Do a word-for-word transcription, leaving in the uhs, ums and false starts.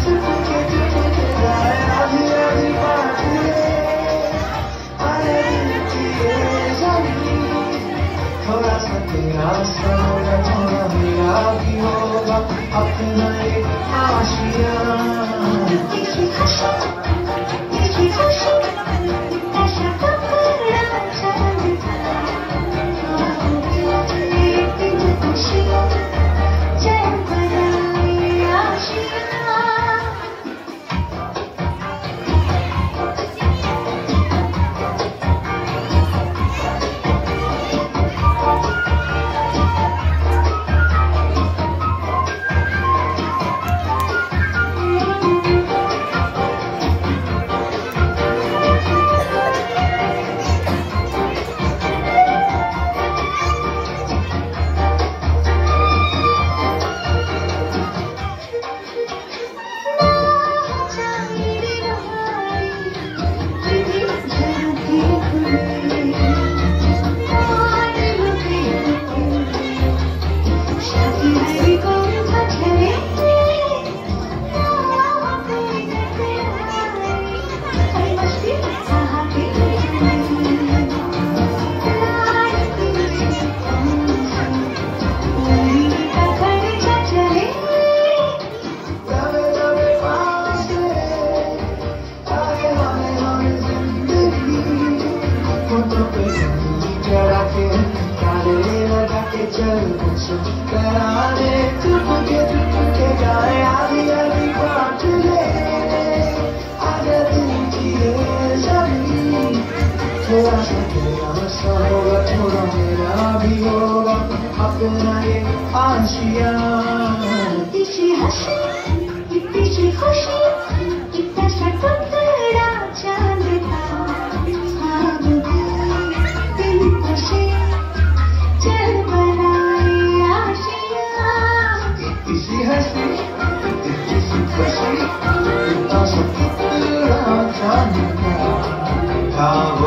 चुपके चुपके गाए आधी आधी बात आए दिल की ये जानी थोड़ा सा तेरा सा होगा थोड़ा मेरा भी होगा अपना एक आशिया देखी खुशी देखी खुशी ऐसा टुकड़ा चांद का एक दिन खुशी चैन बनाए आशिया चल कुछ कराने चुपके चुपके गाए आधी आधी बात ले आजा दिल की ये जानी थोड़ा सा तेरा सा होगा थोड़ा मेरा भी होगा अपना ये आशिया इतनी सी हंसी इतनी सी खुशी इतना सा टुकड़ा चांद का ख्वाब दिल खुशी चल बनाए आशिया इसी हंसी इसी खुशी इतना सा टुकड़ा चांद का ख्वाब